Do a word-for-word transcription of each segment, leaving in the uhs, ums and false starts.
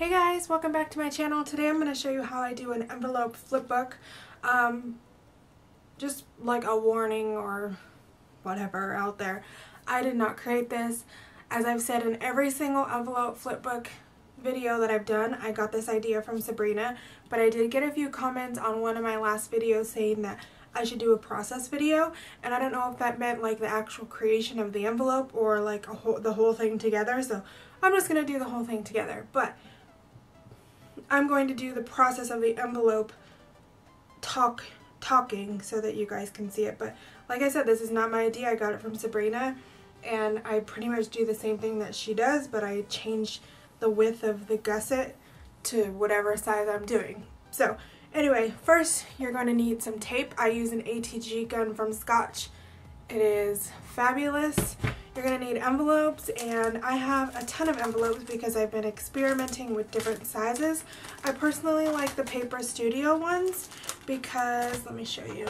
Hey guys, welcome back to my channel. Today I'm going to show you how I do an envelope flip book. Um, just like a warning or whatever out there. I did not create this. As I've said in every single envelope flip book video that I've done, I got this idea from Sabrina, but I did get a few comments on one of my last videos saying that I should do a process video, and I don't know if that meant like the actual creation of the envelope or like a whole, the whole thing together, so I'm just going to do the whole thing together. But I'm going to do the process of the envelope talk talking so that you guys can see it. But like I said, this is not my idea. I got it from Sabrina, and I pretty much do the same thing that she does, but I change the width of the gusset to whatever size I'm doing. So anyway, first you're going to need some tape. I use an A T G gun from Scotch. It is fabulous. You're going to need envelopes, and I have a ton of envelopes because I've been experimenting with different sizes. I personally like the Paper Studio ones because, let me show you,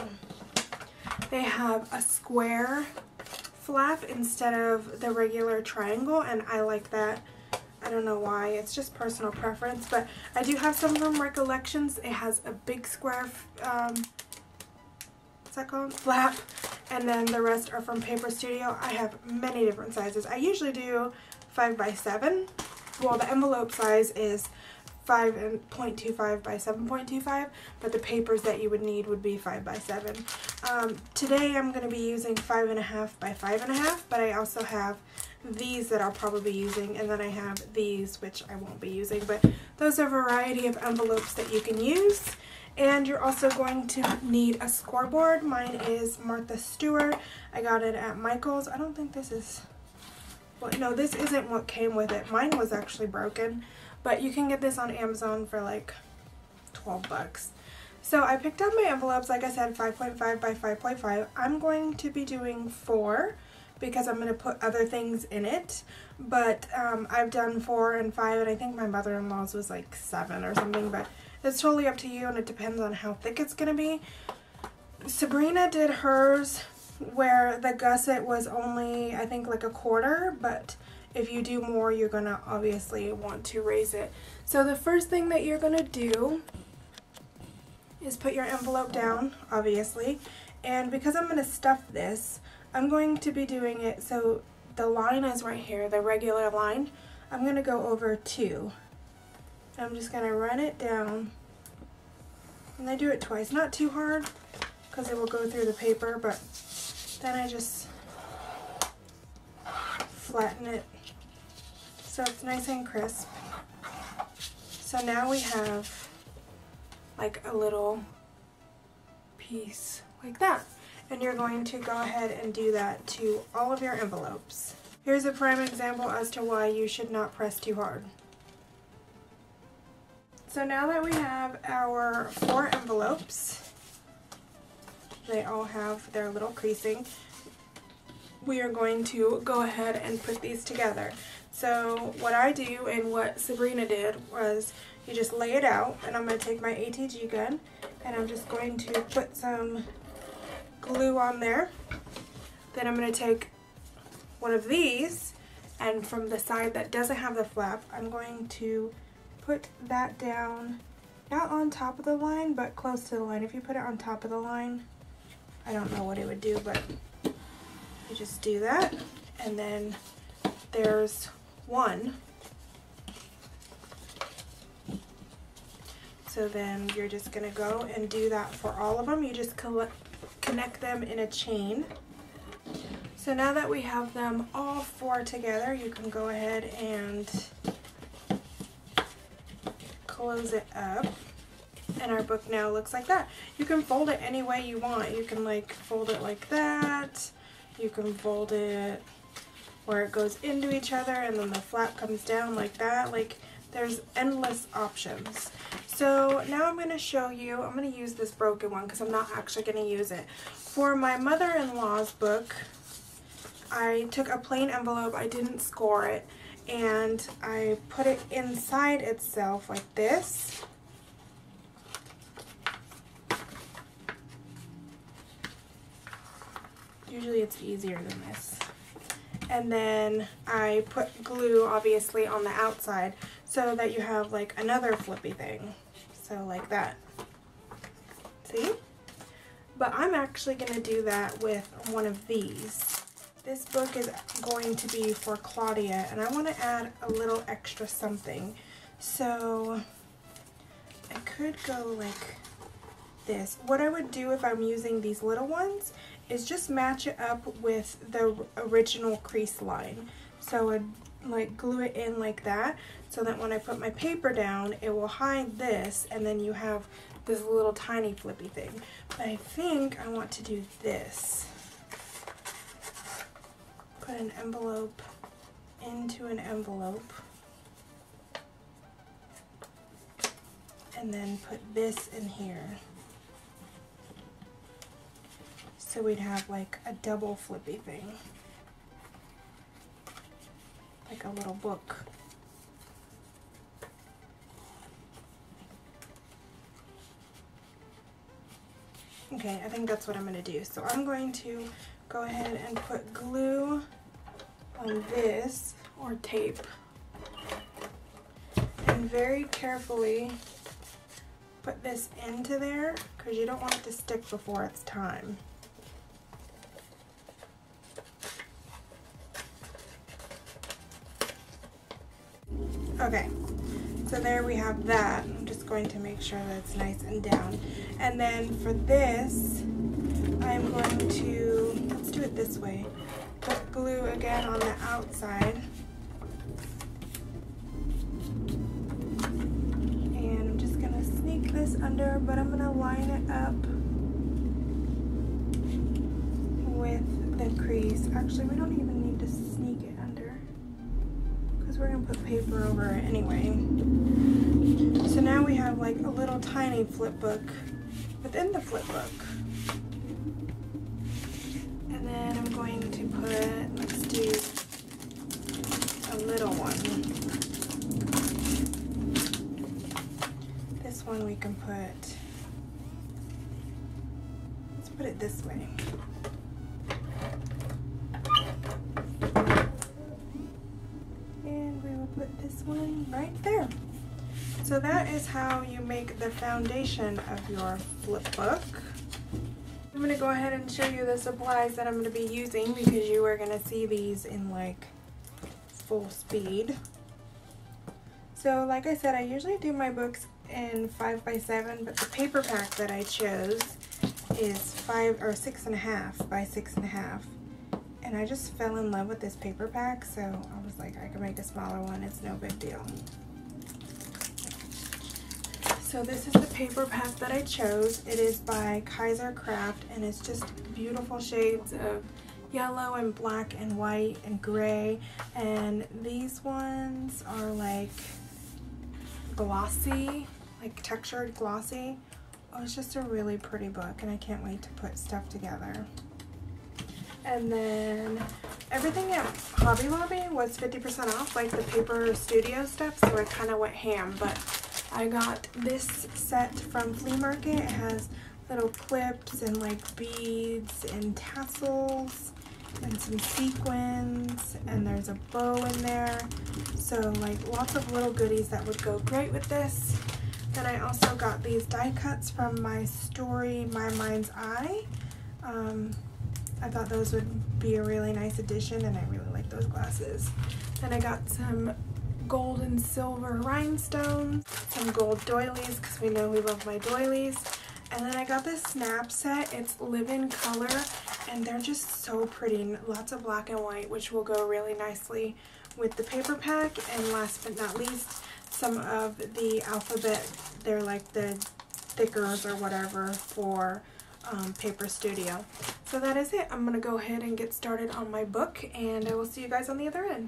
they have a square flap instead of the regular triangle, and I like that. I don't know why, it's just personal preference, but I do have some from Recollections. It has a big square, um, what's that called? Flap. And then the rest are from Paper Studio. I have many different sizes. I usually do five by seven. Well, the envelope size is five point two five by seven point two five, but the papers that you would need would be five by seven. Um, today I'm going to be using five and a half by five and a half, but I also have these that I'll probably be using, and then I have these which I won't be using, but those are a variety of envelopes that you can use. And you're also going to need a scoreboard. Mine is Martha Stewart. I got it at Michael's. I don't think this is, well, no, this isn't what came with it. Mine was actually broken, but you can get this on Amazon for like twelve bucks. So I picked out my envelopes, like I said, five point five by five point five. I'm going to be doing four because I'm going to put other things in it, but um, I've done four and five, and I think my mother-in-law's was like seven or something, but it's totally up to you, and it depends on how thick it's going to be. Sabrina did hers where the gusset was only, I think, like a quarter, but if you do more, you're going to obviously want to raise it. So the first thing that you're going to do is put your envelope down, obviously, and because I'm going to stuff this, I'm going to be doing it so the line is right here, the regular line. I'm going to go over two. I'm just going to run it down, and I do it twice, not too hard because it will go through the paper, but then I just flatten it so it's nice and crisp. So now we have like a little piece like that, and you're going to go ahead and do that to all of your envelopes. Here's a prime example as to why you should not press too hard. So now that we have our four envelopes, they all have their little creasing, we are going to go ahead and put these together. So what I do and what Sabrina did was you just lay it out, and I'm going to take my A T G gun and I'm just going to put some glue on there. Then I'm going to take one of these, and from the side that doesn't have the flap, I'm going to put that down, not on top of the line, but close to the line. If you put it on top of the line, I don't know what it would do, but you just do that. And then there's one. So then you're just gonna go and do that for all of them. You just connect them in a chain. So now that we have them all four together, you can go ahead and close it up, and our book now looks like that. You can fold it any way you want. You can like fold it like that. You can fold it where it goes into each other and then the flap comes down like that. Like, there's endless options. So now I'm going to show you, I'm going to use this broken one because I'm not actually going to use it. For my mother-in-law's book, I took a plain envelope, I didn't score it, and I put it inside itself like this. Usually it's easier than this. And then I put glue obviously on the outside. so that you have like another flippy thing. So like that. See? But I'm actually going to do that with one of these. This book is going to be for Claudia, and I want to add a little extra something. So I could go like this. What I would do if I'm using these little ones is just match it up with the original crease line. So I'd like glue it in like that, so that when I put my paper down, it will hide this, and then you have this little tiny flippy thing. But I think I want to do this. Put an envelope into an envelope, and then put this in here. So we'd have like a double flippy thing, like a little book. Okay, I think that's what I'm going to do. So I'm going to go ahead and put glue on this, or tape, and very carefully put this into there, because you don't want it to stick before it's time. Okay, so there we have that. I'm just going to make sure that it's nice and down. And then for this, I'm going to, let's do it this way, put glue again on the outside. And I'm just going to sneak this under, but I'm going to line it up with the crease. Actually, we don't even need to sneak it under, because we're going to put paper over it anyway. So now we have like a little tiny flip book within the flip book. And then I'm going to put, let's do a little one. This one we can put, let's put it this way. And we will put this one right there. So that is how you make the foundation of your flip book. I'm going to go ahead and show you the supplies that I'm going to be using, because you are going to see these in like full speed. So like I said, I usually do my books in five by seven, but the paper pack that I chose is five or six and a half by six and a half. And I just fell in love with this paper pack, so I was like, I can make a smaller one, it's no big deal. So this is the paper pack that I chose. It is by Kaiser Craft, and it's just beautiful shades of yellow and black and white and gray. And these ones are like glossy, like textured glossy. Oh, it's just a really pretty book, and I can't wait to put stuff together. And then everything at Hobby Lobby was fifty percent off, like the paper studio stuff, so I kind of went ham. But I got this set from Flea Market. It has little clips and like beads and tassels and some sequins, and there's a bow in there. So like lots of little goodies that would go great with this. Then I also got these die cuts from my story, My Mind's Eye. Um, I thought those would be a really nice addition, and I really like those glasses. Then I got some gold and silver rhinestones, some gold doilies, because we know we love my doilies. And then I got this snap set. It's Live in Color, and they're just so pretty. Lots of black and white, which will go really nicely with the paper pack. And last but not least, some of the alphabet. They're like the stickers or whatever for um, Paper Studio. So that is it. I'm going to go ahead and get started on my book, and I will see you guys on the other end.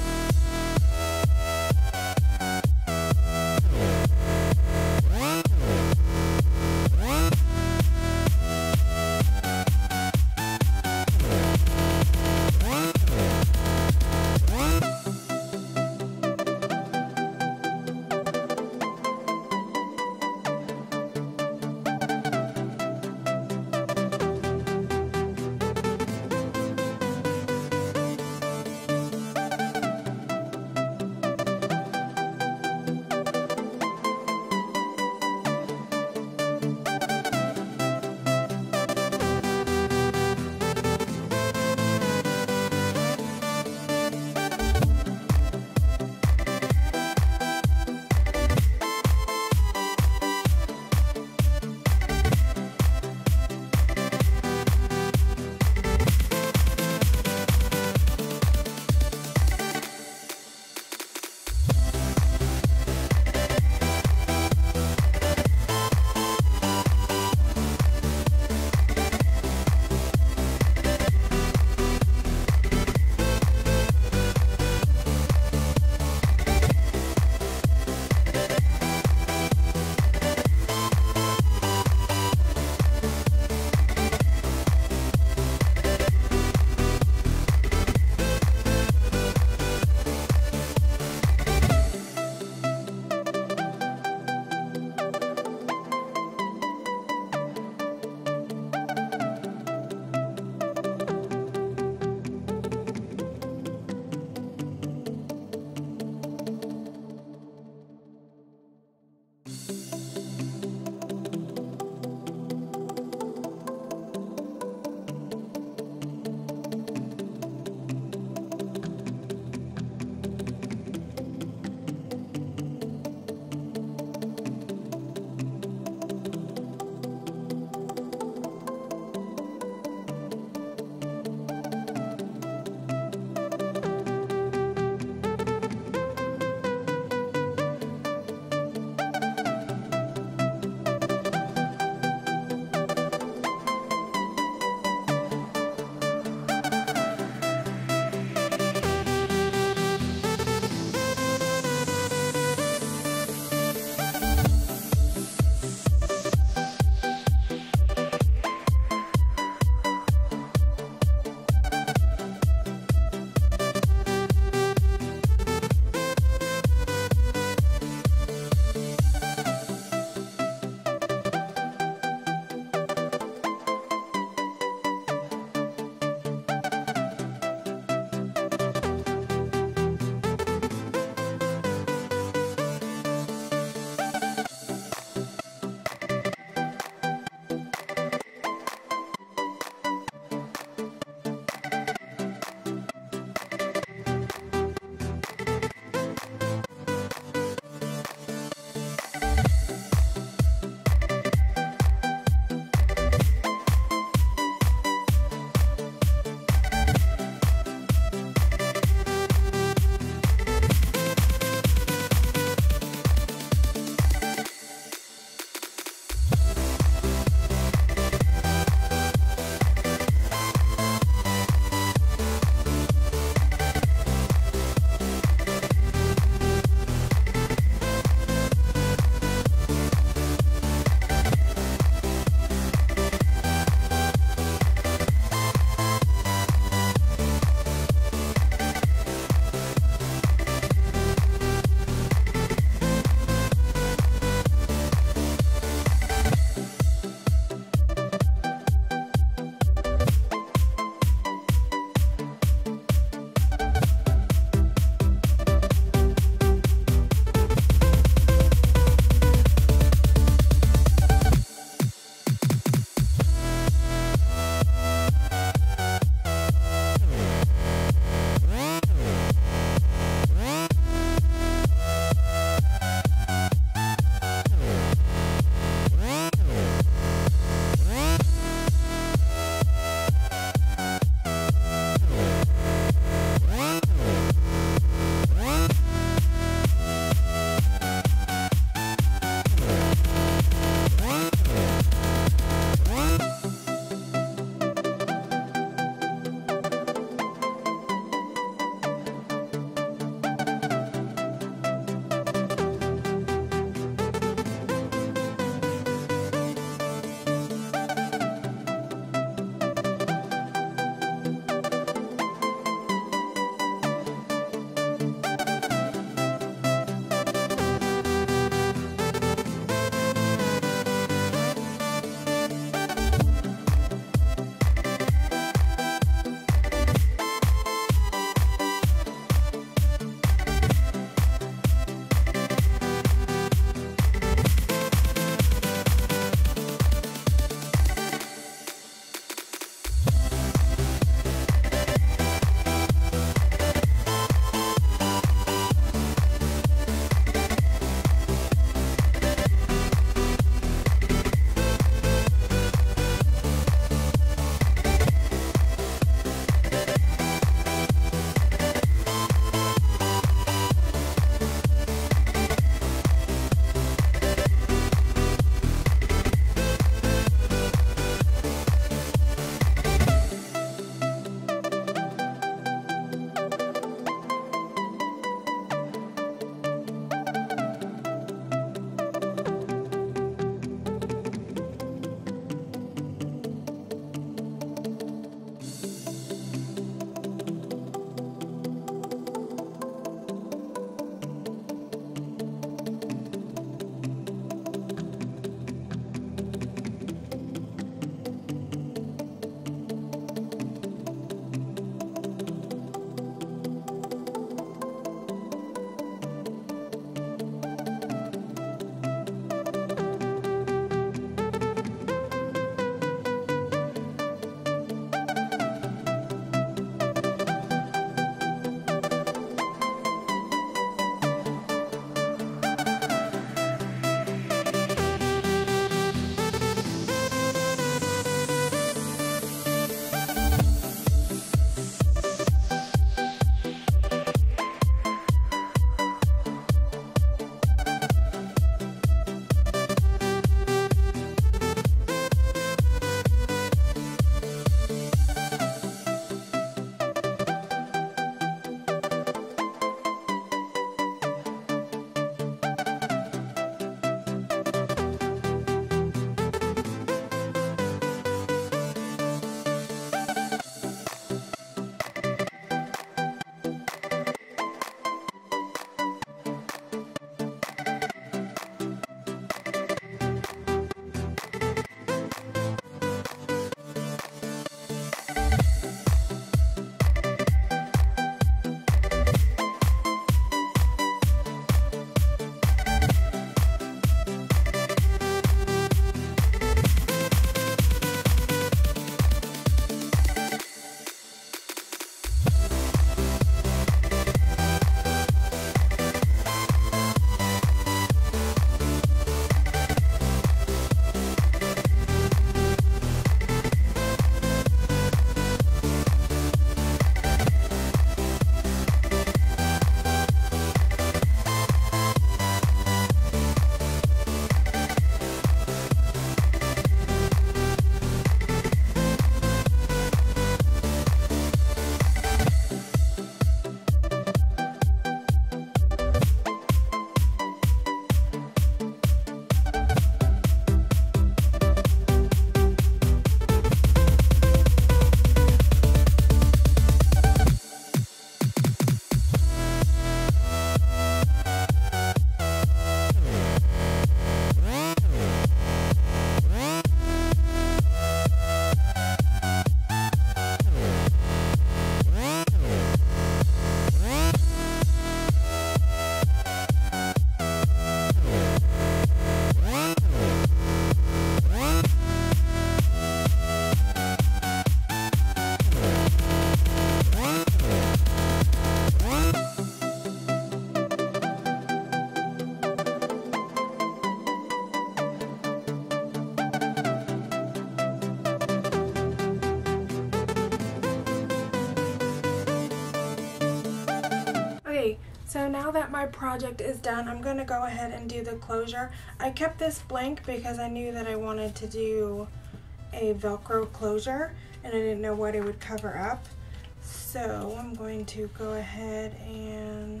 So now that my project is done, I'm going to go ahead and do the closure. I kept this blank because I knew that I wanted to do a Velcro closure and I didn't know what it would cover up. So I'm going to go ahead and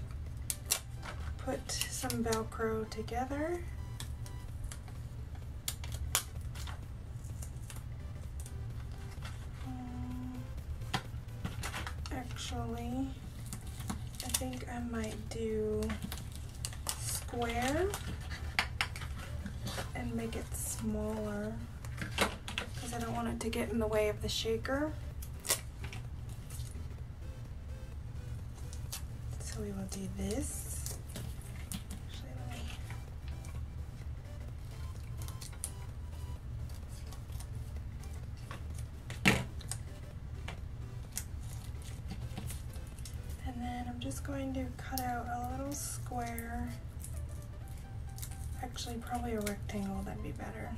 put some Velcro together. Um, actually, I think I might do square and make it smaller because I don't want it to get in the way of the shaker. So we will do this. Actually, let me and then I'm just going to cut out a little square. Actually, probably a rectangle, that'd be better.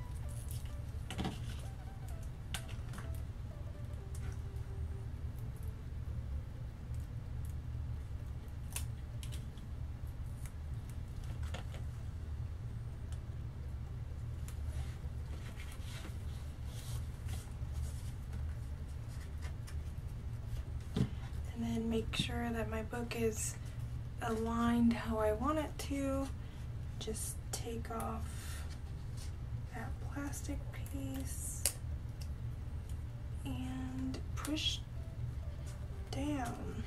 And then make sure that my book is aligned how I want it to. Just take off that plastic piece and push down.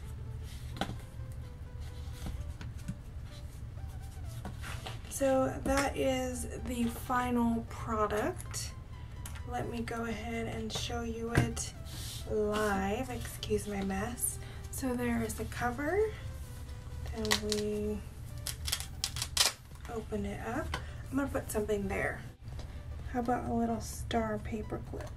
So that is the final product. Let me go ahead and show you it live. Excuse my mess. So there is the cover, and we open it up. I'm gonna put something there. How about a little star paper clip?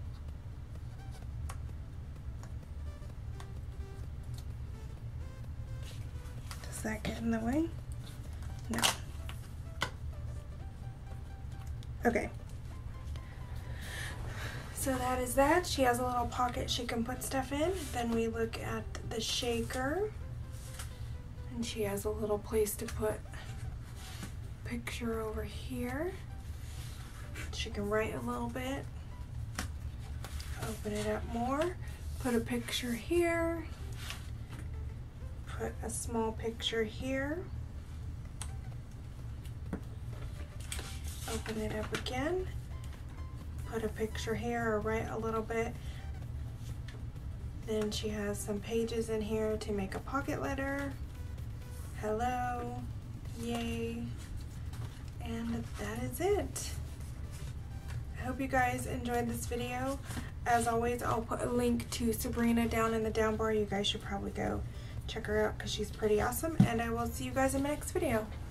Does that get in the way? No. Okay. So that is that. She has a little pocket she can put stuff in. Then we look at the shaker, and she has a little place to put picture over here. She can write a little bit, open it up more, put a picture here, put a small picture here, open it up again, put a picture here or write a little bit. Then she has some pages in here to make a pocket letter. Hello, yay. And that is it. I hope you guys enjoyed this video. As always, I'll put a link to Sabrina down in the down bar. You guys should probably go check her out because she's pretty awesome. And I will see you guys in my next video.